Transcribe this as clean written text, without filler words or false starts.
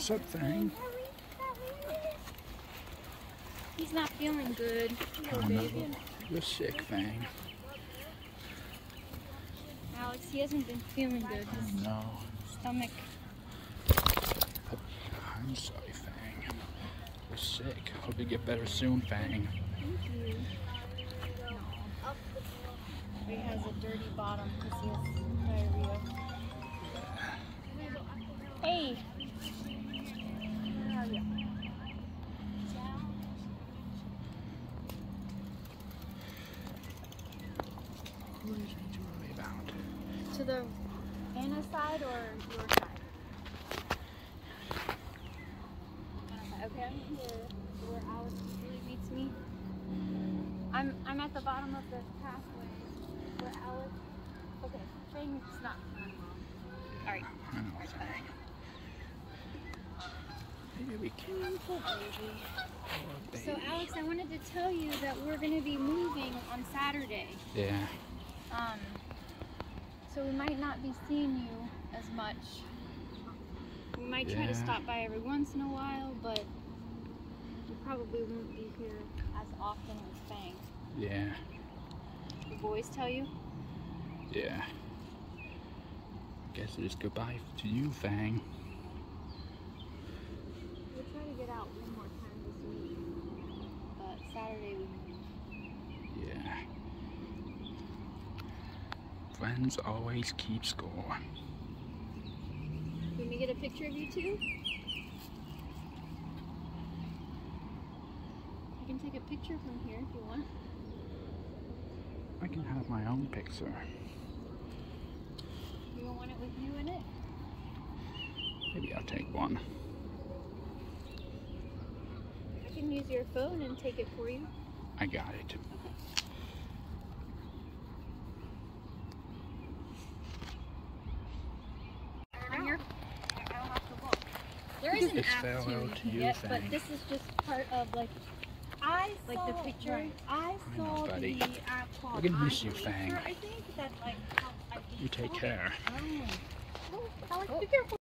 What's up, Fang? He's not feeling good. Oh no, you're sick, Fang. Alex, he hasn't been feeling good. His No. stomach. I'm sorry, Fang. You're sick. Hope you get better soon, Fang. Thank you. He has a dirty bottom because he has diarrhea. Hey! Where are you? What is it too early about? To the Anna side or your side? Okay, I'm here where Alex usually meets me. I'm at the bottom of the pathway where Alex. Okay, Fang's not feeling well. Alright. I know, Fang. Baby, careful, baby. Oh, baby. So Alex, I wanted to tell you that we're going to be moving on Saturday. Yeah. So we might not be seeing you as much. We might try to stop by every once in a while, but we probably won't be here as often with Fang. Yeah. The boys tell you? Yeah. Guess it's goodbye to you, Fang. We'll try to get out one more time this week, but Saturday we move. Yeah. Friends always keep score. Can we get a picture of you two? I can take a picture from here if you want. I can have my own picture. You don't want it with you in it? Maybe I'll take one. I can use your phone and take it for you. I got it. There is an It's app farewell to you, yet, Fang. but this is just part of like the picture. Right. I saw buddy. the app called We're gonna miss you, Fang. I think that like helps. You take care. Oh, Alex, be careful.